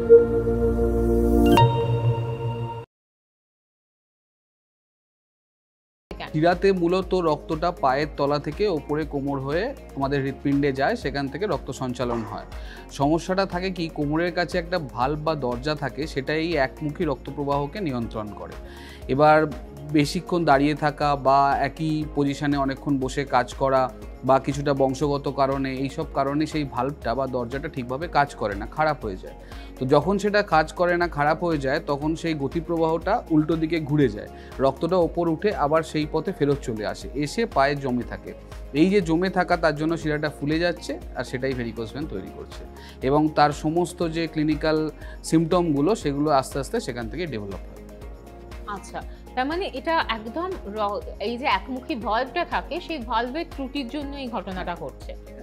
শিরাতে মূলত রক্তটা পায়ের তলা থেকে ওপরে কোমর হয়ে আমাদের হৃৎপিণ্ডে যায়, সেখান থেকে রক্ত সঞ্চালন হয়। সমস্যাটা থাকে কি, কোমরের কাছে একটা ভালভ বা দরজা থাকে, সেটা এই একমুখী রক্ত প্রবাহকে নিয়ন্ত্রণ করে। এবার বেশিক্ষণ দাঁড়িয়ে থাকা বা একই পজিশনে অনেকক্ষণ বসে কাজ করা বা কিছুটা বংশগত কারণে, এইসব কারণে সেই ভালভটা বা দরজাটা ঠিকভাবে কাজ করে না, খারাপ হয়ে যায়। তো যখন সেটা কাজ করে না, খারাপ হয়ে যায়, তখন সেই গতিপ্রবাহটা উল্টো দিকে ঘুরে যায়, রক্তটা ওপর উঠে আবার সেই পথে ফেরত চলে আসে, এসে পায়ে জমে থাকে। এই যে জমে থাকা, তার জন্য শিরাটা ফুলে যাচ্ছে আর সেটাই ভেরিকোজ ভেন তৈরি করছে, এবং তার সমস্ত যে ক্লিনিক্যাল সিমটমগুলো সেগুলো আস্তে আস্তে সেখান থেকে ডেভেলপ হয়। আচ্ছা, তার মানে এটা একদম এই যে একমুখী ভালভটা থাকে, সেই ভালভের ত্রুটির জন্য এই ঘটনাটা ঘটছে।